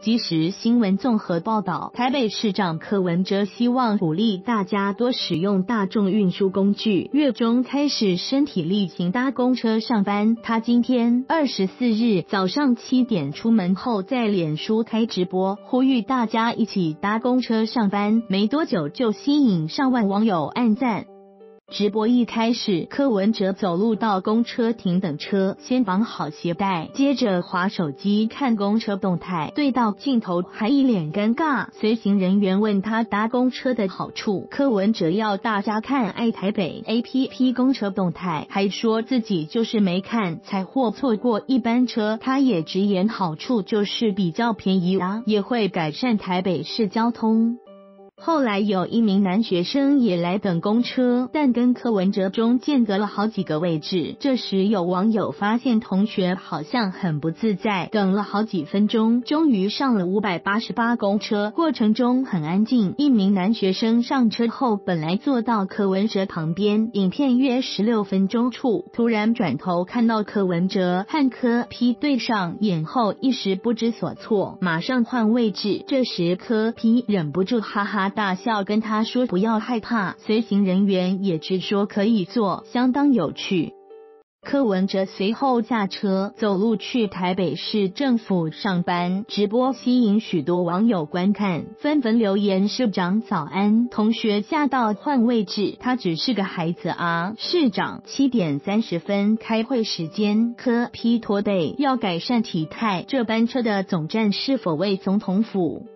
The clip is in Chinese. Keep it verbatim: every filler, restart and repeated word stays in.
即时新闻综合报道，台北市长柯文哲希望鼓励大家多使用大众运输工具，月中开始身体力行搭公车上班。他今天二十四日早上七点出门后，在脸书开直播，呼吁大家一起搭公车上班，没多久就吸引上万网友按赞。直播一开始，柯文哲走路到公车停等车，先绑好鞋带，接着滑手机看公车动态，对到镜头还一脸尴尬。随行人员问他搭公车的好处，柯文哲要大家看爱台北 A P P 公车动态，还说自己就是没看才或错过一班车。他也直言好处就是比较便宜啊，也会改善台北市交通。后来有一名男学生也来等公车，但跟柯文哲中间隔了好几个位置。这时有网友发现同学好像很不自在，等了好几分钟，终于上了五百八十八公车，过程中很安静。一名男学生上车后本来坐到柯文哲旁边，影片约十六分钟处，突然转头看到柯文哲和柯 P 对上眼后，一时不知所措，马上换位置。这时柯 P 忍不住哈哈大笑，跟他说不要害怕，随行人员也直说可以坐，相当有趣。柯文哲随后下车走路去台北市政府上班，直播吸引许多网友观看，纷纷留言市长早安，同学吓到换位置，他只是个孩子啊。市长七点三十分开会时间，柯 P 驼背要改善体态，这班车的总站是否为总统府？